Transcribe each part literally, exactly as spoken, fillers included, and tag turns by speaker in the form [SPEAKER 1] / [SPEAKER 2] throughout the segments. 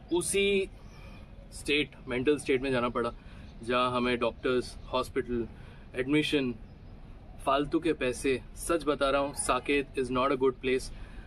[SPEAKER 1] उसी state mental state में जाना पड़ा जहाँ हमें डॉक्टर्स, हॉस्पिटल, एडमिशन, फालतू के पैसे। सच बता रहा हूँ, Saket is not a good place.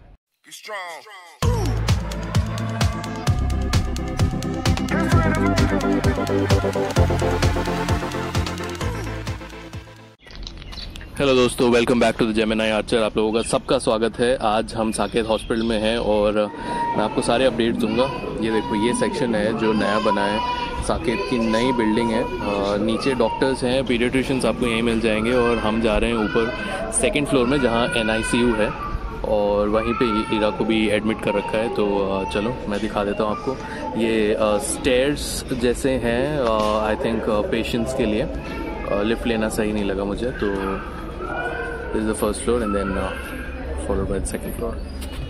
[SPEAKER 1] Hello दोस्तों, welcome back to the Gemini archer. आप लोगों का सबका स्वागत है। आज हम साकेत हॉस्पिटल में हैं और मैं आपको सारे अपडेट दूंगा। ये देखो, ये सेक्शन है जो नया बना है, साकेत की नई बिल्डिंग है। आ, नीचे डॉक्टर्स हैं, पीडियाट्रिशियंस आपको यहीं मिल जाएंगे और हम जा रहे हैं ऊपर सेकंड फ्लोर में जहाँ एन आई सी यू है और वहीं पे ईरा को भी एडमिट कर रखा है। तो चलो मैं दिखा देता हूँ आपको। ये स्टेयर्स जैसे हैं, आई थिंक पेशेंट्स के लिए। लिफ्ट लेना सही नहीं लगा मुझे। तो this is the first floor and then uh, followed by the second floor.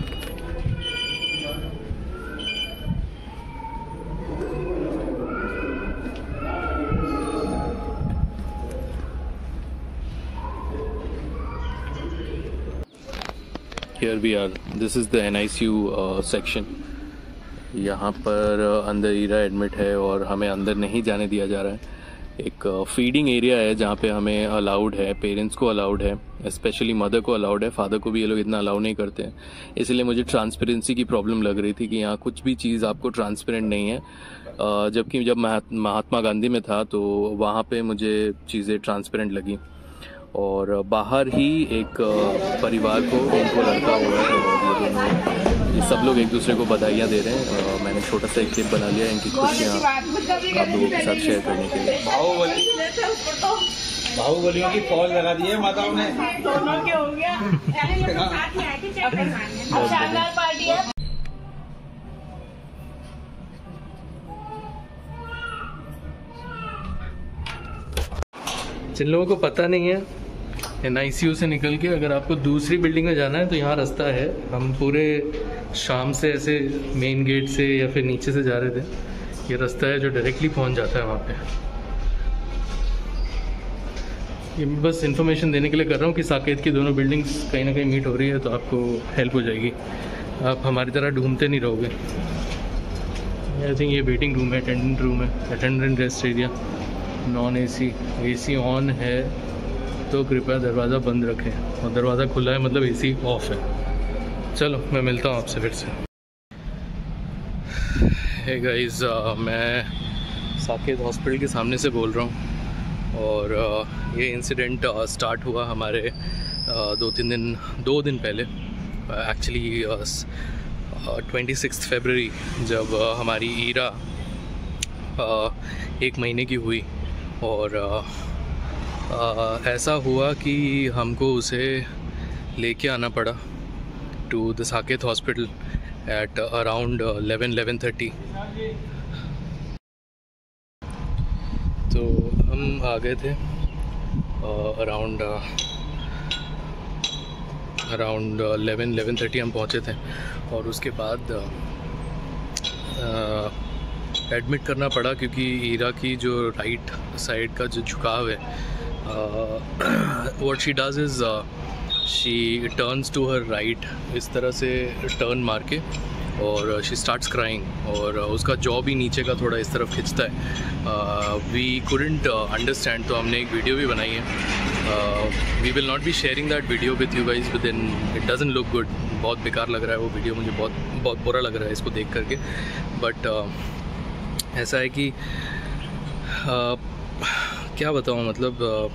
[SPEAKER 1] Here we are. This is the N I C U uh, section. यहाँ पर uh, अंदर ईरा एडमिट है और हमें अंदर नहीं जाने दिया जा रहा है। एक फीडिंग एरिया है जहाँ पे हमें अलाउड है, पेरेंट्स को अलाउड है, स्पेशली मदर को अलाउड है। फादर को भी ये लोग इतना अलाउ नहीं करते हैं। इसलिए मुझे ट्रांसपेरेंसी की प्रॉब्लम लग रही थी कि यहाँ कुछ भी चीज़ आपको ट्रांसपेरेंट नहीं है। जबकि जब महात्मा गांधी में था तो वहाँ पे मुझे चीज़ें ट्रांसपेरेंट लगी। और बाहर ही एक परिवार को, उनको लड़का हुआ है और ये दोनों, ये सब लोग एक दूसरे को बधाइयाँ दे रहे हैं। मैंने छोटा सा एक क्लिप बना लिया इनकी खुशियाँ आप लोगों के साथ शेयर करने के लिए।
[SPEAKER 2] बाहुबलियों की फौज लगा दी है माताओं ने।
[SPEAKER 3] दोनों के हो गया। शानदार पार्टी है।
[SPEAKER 1] जिन लोगों को पता नहीं है, एन आई सी यू से निकल के अगर आपको दूसरी बिल्डिंग में जाना है तो यहाँ रास्ता है। हम पूरे शाम से ऐसे मेन गेट से या फिर नीचे से जा रहे थे। ये रास्ता है जो डायरेक्टली पहुँच जाता है वहाँ पे। ये मैं बस इन्फॉर्मेशन देने के लिए कर रहा हूँ कि साकेत की दोनों बिल्डिंग्स कहीं ना कहीं मीट हो रही है, तो आपको हेल्प हो जाएगी। आप हमारी तरह ढूंढते नहीं रहोगे। आई थिंक ये वेटिंग रूम है, अटेंडेंट रूम है, attendant rest area. Non AC, AC on है तो कृपया दरवाज़ा बंद रखें, और दरवाज़ा खुला है मतलब एसी ऑफ है। चलो मैं मिलता हूँ आपसे फिर से। हे गाइस, मैं साकेत हॉस्पिटल के सामने से बोल रहा हूँ और uh, ये इंसिडेंट स्टार्ट हुआ हमारे uh, दो तीन दिन दो दिन पहले। एक्चुअली ट्वेंटी सिक्स फरवरी जब uh, हमारी ईरा uh, एक महीने की हुई और आ, आ, ऐसा हुआ कि हमको उसे लेके आना पड़ा to the Saket hospital at around eleven eleven thirty. तो हम आ गए थे around around eleven eleven thirty हम पहुँचे थे और उसके बाद आ, एडमिट करना पड़ा क्योंकि ईरा की जो राइट साइड का जो झुकाव है, what she does is she turns to her right, इस तरह से टर्न मार के, और शी स्टार्ट्स क्राइंग और उसका जॉ भी नीचे का थोड़ा इस तरफ खिंचता है। वी कुडंट अंडरस्टैंड, तो हमने एक वीडियो भी बनाई है। We will not be sharing that video with you guys, within it doesn't look good. बहुत बेकार लग रहा है वो वीडियो, मुझे बहुत बहुत बुरा लग रहा है इसको देख करके। बट ऐसा है कि आ, क्या बताऊँ, मतलब आ,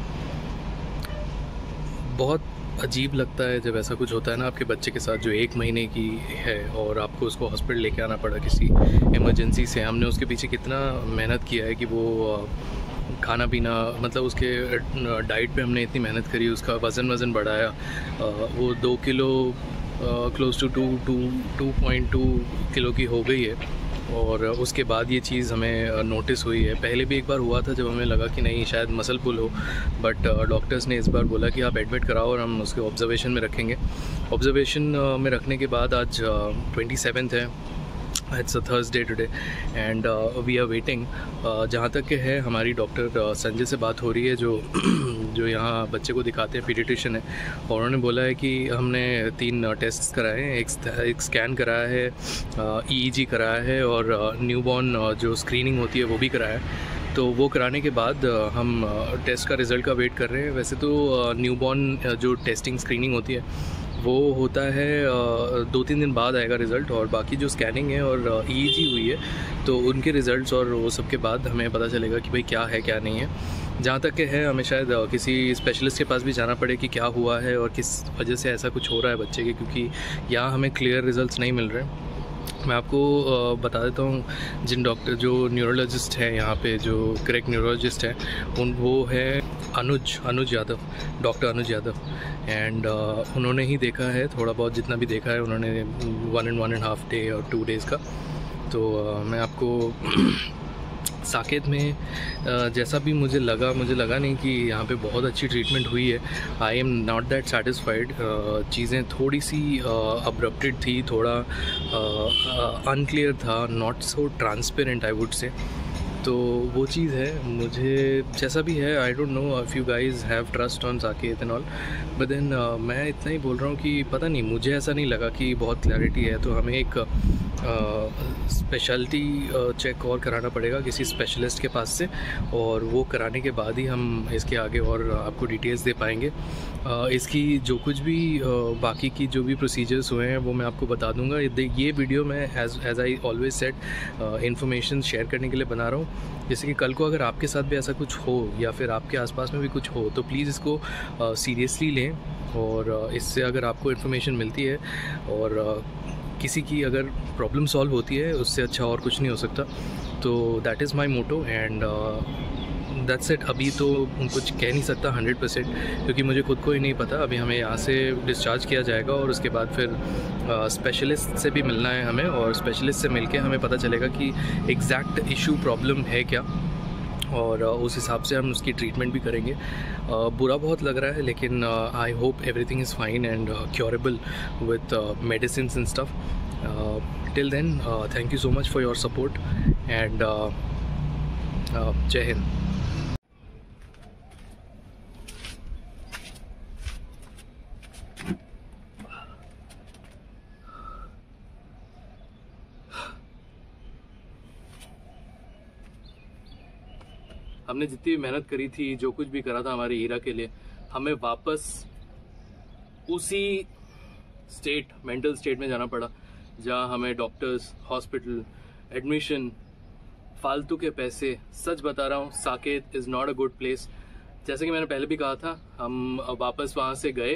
[SPEAKER 1] बहुत अजीब लगता है जब ऐसा कुछ होता है ना आपके बच्चे के साथ जो एक महीने की है और आपको उसको हॉस्पिटल लेके आना पड़ा किसी इमरजेंसी से। हमने उसके पीछे कितना मेहनत किया है कि वो आ, खाना पीना, मतलब उसके डाइट पे हमने इतनी मेहनत करी, उसका वज़न वज़न बढ़ाया। आ, वो दो kilo close to two two two point two kilo की हो गई है और उसके बाद ये चीज़ हमें नोटिस हुई है। पहले भी एक बार हुआ था जब हमें लगा कि नहीं शायद मसल पुल हो, बट डॉक्टर्स ने इस बार बोला कि आप एडमिट कराओ और हम उसके ऑब्जर्वेशन में रखेंगे। ऑब्जर्वेशन में रखने के बाद आज ट्वेंटी सेवन्थ है, it's a Thursday today and we are waiting. जहाँ तक के है हमारी डॉक्टर संजय से बात हो रही है जो जो यहाँ बच्चे को दिखाते हैं, पीडियाट्रिशियन है, और उन्होंने बोला है कि हमने तीन टेस्ट कराए हैं। एक एक स्कैन कराया है, ईईजी कराया है, और न्यूबॉर्न जो स्क्रीनिंग होती है वो भी कराया है। तो वो कराने के बाद हम टेस्ट का रिज़ल्ट का वेट कर रहे हैं। वैसे तो न्यूबॉर्न जो टेस्टिंग स्क्रीनिंग होती है वो होता है दो तीन दिन बाद आएगा रिज़ल्ट, और बाकी जो स्कैनिंग है और ईईजी हुई है तो उनके रिज़ल्ट्स और वो सब के बाद हमें पता चलेगा कि भाई क्या है क्या नहीं है। जहाँ तक के है हमें शायद किसी स्पेशलिस्ट के पास भी जाना पड़े कि क्या हुआ है और किस वजह से ऐसा कुछ हो रहा है बच्चे के, क्योंकि यहाँ हमें क्लियर रिज़ल्ट्स नहीं मिल रहे हैं। मैं आपको बता देता हूँ, जिन डॉक्टर जो न्यूरोलॉजिस्ट हैं यहाँ पे, जो करेक्ट न्यूरोलॉजिस्ट हैं, उन वो है Anuj Anuj Yadav, doctor Anuj Yadav. And uh, उन्होंने ही देखा है थोड़ा बहुत, जितना भी देखा है उन्होंने, one and one and half day और टू डेज़ का। तो uh, मैं आपको साकेत में uh, जैसा भी मुझे लगा, मुझे लगा नहीं कि यहाँ पे बहुत अच्छी ट्रीटमेंट हुई है। I am not that satisfied. चीज़ें थोड़ी सी अब्रप्टेड uh, थी, थोड़ा अनक्लियर uh, uh, था, not so transparent I would say. तो वो चीज़ है, मुझे जैसा भी है, I don't know if you guys have trust on Saket and all, but then मैं इतना ही बोल रहा हूँ कि पता नहीं, मुझे ऐसा नहीं लगा कि बहुत क्लैरिटी है। तो हमें एक स्पेशलिटी चेक और कराना पड़ेगा किसी स्पेशलिस्ट के पास से, और वो कराने के बाद ही हम इसके आगे और आपको डिटेल्स दे पाएंगे। uh, इसकी जो कुछ भी uh, बाकी की जो भी प्रोसीजर्स हुए हैं वो मैं आपको बता दूंगा। ये वीडियो मैं as as I always said information share करने के लिए बना रहा हूँ। जैसे कि कल को अगर आपके साथ भी ऐसा कुछ हो या फिर आपके आसपास में भी कुछ हो तो प्लीज़ इसको सीरियसली uh, लें, और uh, इससे अगर आपको इन्फॉर्मेशन मिलती है और uh, किसी की अगर प्रॉब्लम सॉल्व होती है, उससे अच्छा और कुछ नहीं हो सकता। तो that is my motto and that's it. अभी तो कुछ कह नहीं सकता हंड्रेड परसेंट, क्योंकि मुझे खुद को ही नहीं पता। अभी हमें यहाँ से डिस्चार्ज किया जाएगा और उसके बाद फिर स्पेशलिस्ट uh, से भी मिलना है हमें, और स्पेशलिस्ट से मिलके हमें पता चलेगा कि एग्जैक्ट इशू प्रॉब्लम है क्या, और uh, उस हिसाब से हम उसकी ट्रीटमेंट भी करेंगे। uh, बुरा बहुत लग रहा है, लेकिन I hope everything is fine and curable with medicine and stuff. Till then thank you so much for your support and जय हिंद। हमने जितनी भी मेहनत करी थी, जो कुछ भी करा था हमारे हीरा के लिए, हमें वापस उसी स्टेट, मेंटल स्टेट में जाना पड़ा जहां हमें डॉक्टर्स, हॉस्पिटल, एडमिशन, फालतू के पैसे। सच बता रहा हूँ, Saket is not a good place. जैसे कि मैंने पहले भी कहा था, हम वापस वहाँ से गए।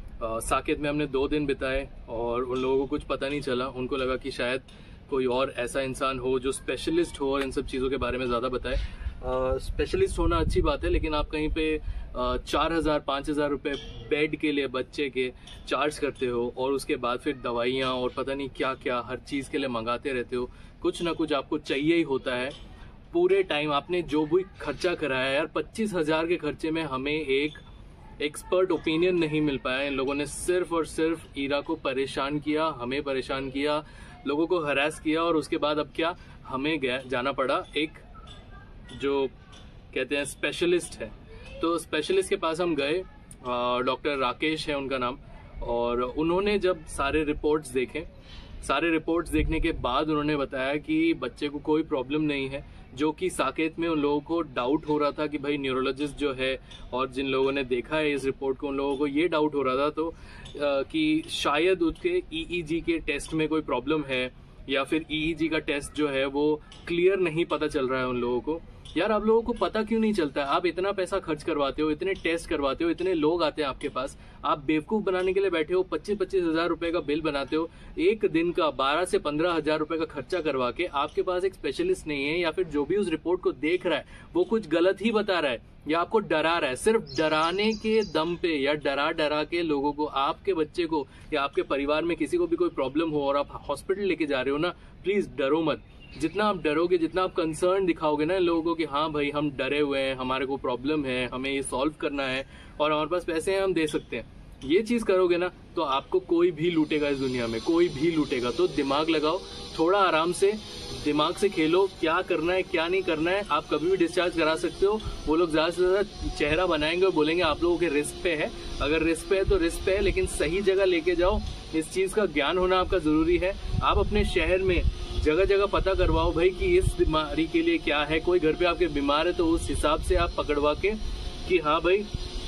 [SPEAKER 1] साकेत में हमने दो दिन बिताए और उन लोगों को कुछ पता नहीं चला। उनको लगा कि शायद कोई और ऐसा इंसान हो जो स्पेशलिस्ट हो और इन सब चीज़ों के बारे में ज़्यादा बताए। स्पेशलिस्ट uh, होना अच्छी बात है, लेकिन आप कहीं पे uh, चार हज़ार पाँच हज़ार रुपये बेड के लिए बच्चे के चार्ज करते हो, और उसके बाद फिर दवाइयाँ और पता नहीं क्या क्या हर चीज़ के लिए मंगाते रहते हो। कुछ ना कुछ आपको चाहिए ही होता है पूरे टाइम। आपने जो भी खर्चा कराया यार, पच्चीस हज़ार के खर्चे में हमें एक एक्सपर्ट ओपिनियन नहीं मिल पाया। इन लोगों ने सिर्फ और सिर्फ हीरा को परेशान किया, हमें परेशान किया, लोगों को हरास किया, और उसके बाद अब क्या, हमें गया जाना पड़ा एक जो कहते हैं स्पेशलिस्ट है। तो स्पेशलिस्ट के पास हम गए, डॉक्टर राकेश है उनका नाम, और उन्होंने जब सारे रिपोर्ट्स देखे, सारे रिपोर्ट्स देखने के बाद उन्होंने बताया कि बच्चे को कोई प्रॉब्लम नहीं है। जो कि साकेत में उन लोगों को डाउट हो रहा था कि भाई न्यूरोलॉजिस्ट जो है, और जिन लोगों ने देखा है इस रिपोर्ट को, उन लोगों को ये डाउट हो रहा था तो आ, कि शायद उसके ईईजी के टेस्ट में कोई प्रॉब्लम है, या फिर ईईजी का टेस्ट जो है वो क्लियर नहीं पता चल रहा है उन लोगों को। यार आप लोगों को पता क्यों नहीं चलता है? आप इतना पैसा खर्च करवाते हो, इतने टेस्ट करवाते हो, इतने लोग आते हैं आपके पास, आप बेवकूफ बनाने के लिए बैठे हो, पच्चीस पच्चीस हजार रुपए का बिल बनाते हो, एक दिन का बारह से पंद्रह हजार रुपए का खर्चा करवा के आपके पास एक स्पेशलिस्ट नहीं है, या फिर जो भी उस रिपोर्ट को देख रहा है वो कुछ गलत ही बता रहा है या आपको डरा रहा है। सिर्फ डराने के दम पे या डरा डरा के लोगों को, आपके बच्चे को या आपके परिवार में किसी को भी कोई प्रॉब्लम हो और आप हॉस्पिटल लेके जा रहे हो ना, प्लीज डरो मत। जितना आप डरोगे, जितना आप कंसर्न दिखाओगे ना लोगों को कि हाँ भाई हम डरे हुए हैं, हमारे को प्रॉब्लम है, हमें ये सॉल्व करना है और हमारे पास पैसे हैं, हम दे सकते हैं, ये चीज करोगे ना तो आपको कोई भी लूटेगा इस दुनिया में, कोई भी लूटेगा। तो दिमाग लगाओ, थोड़ा आराम से दिमाग से खेलो, क्या करना है क्या नहीं करना है। आप कभी भी डिस्चार्ज करा सकते हो। वो लोग ज्यादा से ज्यादा चेहरा बनाएंगे और बोलेंगे आप लोगों के रिस्क पे है। अगर रिस्क पे है तो रिस्क पे है, लेकिन सही जगह लेके जाओ। इस चीज का ज्ञान होना आपका जरूरी है। आप अपने शहर में जगह जगह पता करवाओ भाई कि इस बीमारी के लिए क्या है। कोई घर पे आपके बीमार है तो उस हिसाब से आप पकड़वा के कि हाँ भाई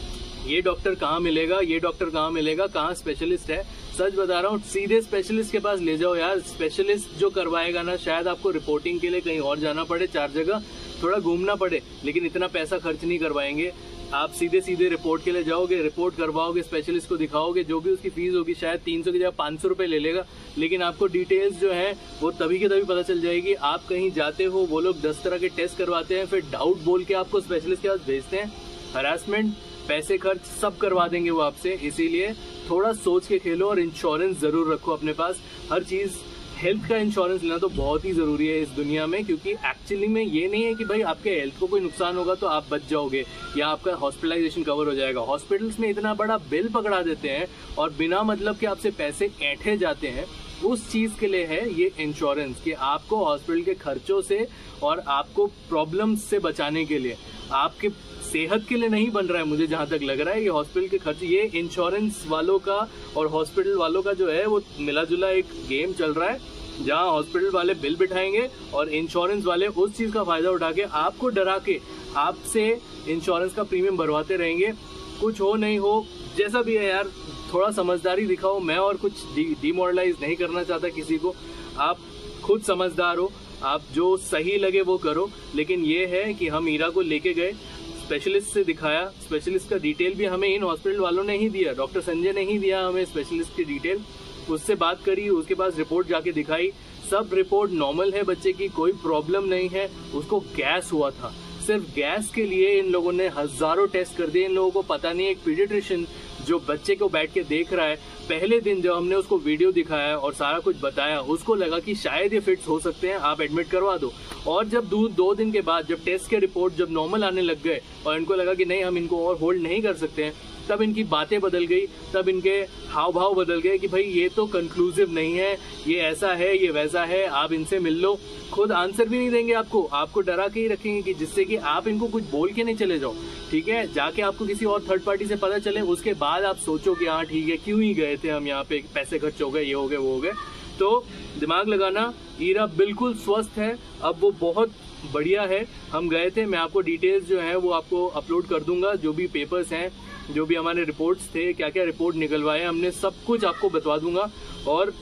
[SPEAKER 1] ये डॉक्टर कहाँ मिलेगा, ये डॉक्टर कहाँ मिलेगा, कहाँ स्पेशलिस्ट है। सच बता रहा हूँ, सीधे स्पेशलिस्ट के पास ले जाओ यार। स्पेशलिस्ट जो करवाएगा ना, शायद आपको रिपोर्टिंग के लिए कहीं और जाना पड़े, चार जगह थोड़ा घूमना पड़े, लेकिन इतना पैसा खर्च नहीं करवाएंगे। आप सीधे सीधे रिपोर्ट के लिए जाओगे, रिपोर्ट करवाओगे, स्पेशलिस्ट को दिखाओगे, जो भी उसकी फीस होगी शायद तीन सौ की जगह पाँच सौ रुपये ले लेगा, लेकिन आपको डिटेल्स जो है वो तभी के तभी पता चल जाएगी। आप कहीं जाते हो, वो लोग दस तरह के टेस्ट करवाते हैं, फिर डाउट बोल के आपको स्पेशलिस्ट के पास भेजते हैं। हरासमेंट, पैसे खर्च सब करवा देंगे वो आपसे। इसीलिए थोड़ा सोच के खेलो और इंश्योरेंस जरूर रखो अपने पास। हर चीज, हेल्थ का इंश्योरेंस लेना तो बहुत ही जरूरी है इस दुनिया में, क्योंकि एक्चुअली में ये नहीं है कि भाई आपके हेल्थ को कोई नुकसान होगा तो आप बच जाओगे या आपका हॉस्पिटलाइजेशन कवर हो जाएगा। हॉस्पिटल्स में इतना बड़ा बिल पकड़ा देते हैं और बिना मतलब के आपसे पैसे ऐंठे जाते हैं। उस चीज के लिए है ये इंश्योरेंस कि आपको हॉस्पिटल के खर्चों से और आपको प्रॉब्लम्स से बचाने के लिए, आपके सेहत के लिए नहीं बन रहा है। मुझे जहां तक लग रहा है ये हॉस्पिटल के खर्च, ये इंश्योरेंस वालों का और हॉस्पिटल वालों का जो है वो मिला जुला एक गेम चल रहा है, जहां हॉस्पिटल वाले बिल बिठाएंगे और इंश्योरेंस वाले उस चीज का फायदा उठा के आपको डरा के आपसे इंश्योरेंस का प्रीमियम भरवाते रहेंगे। कुछ हो नहीं हो, जैसा भी है यार, थोड़ा समझदारी दिखाओ। मैं और कुछ डिमोरलाइज नहीं करना चाहता किसी को। आप खुद समझदार हो, आप जो सही लगे वो करो। लेकिन ये है कि हम ईरा को लेके गए, स्पेशलिस्ट से दिखाया, स्पेशलिस्ट का डिटेल भी हमें इन हॉस्पिटल वालों ने ही दिया, डॉक्टर संजय ने ही दिया हमें स्पेशलिस्ट की डिटेल। उससे बात करी, उसके पास रिपोर्ट जाके दिखाई, सब रिपोर्ट नॉर्मल है बच्चे की, कोई प्रॉब्लम नहीं है। उसको गैस हुआ था, सिर्फ गैस के लिए इन लोगों ने हजारों टेस्ट कर दिए। इन लोगों को पता नहीं, एक पीडियाट्रिशियन जो बच्चे को बैठ के देख रहा है, पहले दिन जब हमने उसको वीडियो दिखाया और सारा कुछ बताया, उसको लगा कि शायद ये फिट्स हो सकते हैं, आप एडमिट करवा दो। और जब दो, दो दिन के बाद जब टेस्ट के रिपोर्ट जब नॉर्मल आने लग गए और इनको लगा कि नहीं हम इनको और होल्ड नहीं कर सकते हैं, तब इनकी बातें बदल गई, तब इनके हाव भाव बदल गए कि भाई ये तो कंक्लूसिव नहीं है, ये ऐसा है, ये वैसा है, आप इनसे मिल लो। खुद आंसर भी नहीं देंगे आपको, आपको डरा के ही रखेंगे कि जिससे कि आप इनको कुछ बोल के नहीं चले जाओ। ठीक है, जाके आपको किसी और थर्ड पार्टी से पता चले, उसके बाद आप सोचो कि हाँ ठीक है, क्यों ही गए थे हम यहाँ पे, पैसे खर्च हो गए, ये हो गए, वो हो गए। तो दिमाग लगाना, ईरा बिल्कुल स्वस्थ है, अब वो बहुत बढ़िया है। हम गए थे, मैं आपको डिटेल्स जो है वो आपको अपलोड कर दूंगा, जो भी पेपर्स हैं, जो भी हमारे रिपोर्ट्स थे, क्या क्या रिपोर्ट निकलवाए हमने, सब कुछ आपको बता दूंगा। और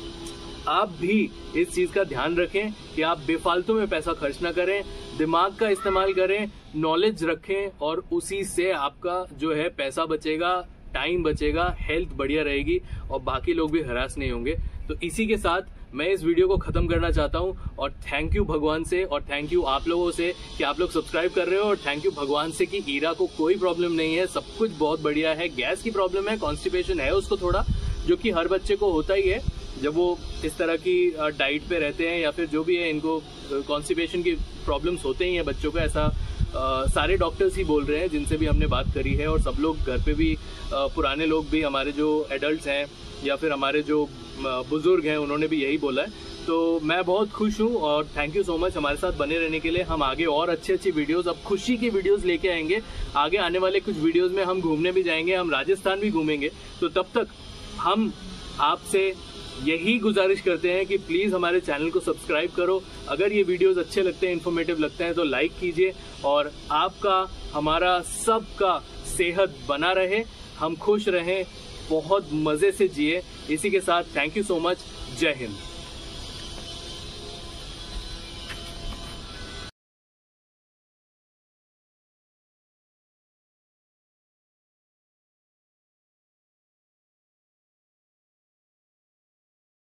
[SPEAKER 1] आप भी इस चीज का ध्यान रखें कि आप बेफालतू में पैसा खर्च ना करें, दिमाग का इस्तेमाल करें, नॉलेज रखें, और उसी से आपका जो है पैसा बचेगा, टाइम बचेगा, हेल्थ बढ़िया रहेगी और बाकी लोग भी हरास नहीं होंगे। तो इसी के साथ मैं इस वीडियो को खत्म करना चाहता हूं और थैंक यू भगवान से और थैंक यू आप लोगों से कि आप लोग सब्सक्राइब कर रहे हो, और थैंक यू भगवान से कि ईरा को कोई प्रॉब्लम नहीं है, सब कुछ बहुत बढ़िया है। गैस की प्रॉब्लम है, कॉन्स्टिपेशन है उसको थोड़ा, जो कि हर बच्चे को होता ही है जब वो इस तरह की डाइट पे रहते हैं या फिर जो भी है, इनको कॉन्स्टिपेशन की प्रॉब्लम्स होते ही हैं बच्चों को। ऐसा आ, सारे डॉक्टर्स ही बोल रहे हैं जिनसे भी हमने बात करी है, और सब लोग घर पे भी, आ, पुराने लोग भी, हमारे जो एडल्ट्स हैं या फिर हमारे जो बुजुर्ग हैं, उन्होंने भी यही बोला है। तो मैं बहुत खुश हूँ और थैंक यू सो मच हमारे साथ बने रहने के लिए। हम आगे और अच्छी अच्छी वीडियोस, अब खुशी की वीडियोस लेके आएंगे। आगे आने वाले कुछ वीडियोस में हम घूमने भी जाएंगे, हम राजस्थान भी घूमेंगे। तो तब तक हम आपसे यही गुजारिश करते हैं कि प्लीज हमारे चैनल को सब्सक्राइब करो। अगर ये वीडियोस अच्छे लगते हैं, इन्फॉर्मेटिव लगते हैं तो लाइक कीजिए, और आपका, हमारा, सबका सेहत बना रहे, हम खुश रहें, बहुत मजे से जिए। इसी के साथ थैंक यू सो मच, जय हिंद।